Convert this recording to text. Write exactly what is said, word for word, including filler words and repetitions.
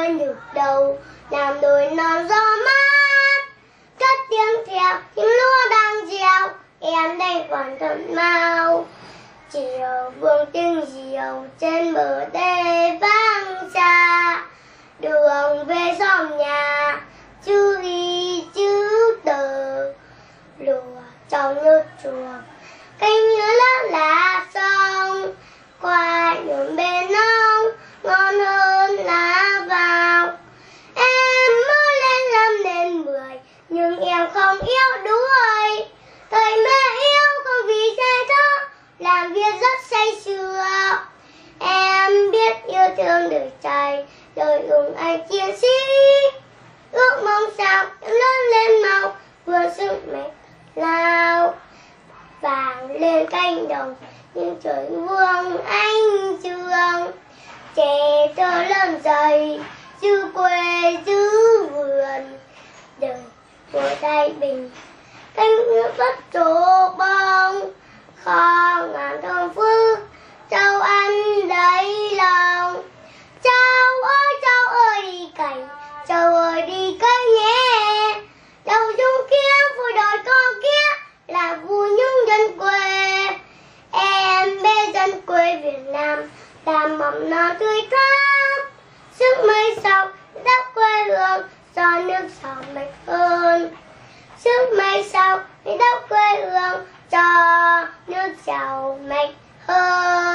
nơi được đầu, làm đồi non gió mát, cất tiếng theo những lúa đang gieo, em đây còn thơm mau. Chiều buông tiếng diều trên bờ đê vắng xa, đường về xóm nhà chữ ghi chữ tờ, lùa trong nước chuồng canh nhớ lá lá sông, qua nhuộm bên nông ngon hơn lá vào. Em mới lên năm đến mười nhưng em không yêu đuổi, thời mẹ yêu không vì sai đó, làm việc rất say sưa. Em biết yêu thương đời trai, đời cùng anh chiến sĩ, ước mong sao em lớn lên mau, vừa sức mạnh lao vàng lên cánh đồng, nhưng trời vương anh trường. Trẻ thơ lớn dày, giữ quê giữ vườn, đời của thái bình, cánh nước bất trổ bông, kho ngàn thơm phước, cháu ăn đầy lòng. Cháu ơi cháu ơi đi cày, cháu ơi đi cày nhé, đầu dung kia vui đòi con kia là vui những dân quê. Em bé dân quê Việt Nam làm mầm non tươi thắm, sức mấy sau đất quê hương do nước giàu mạnh hơn, sức mấy sau đất quê hương cho nước giàu mạnh hơn.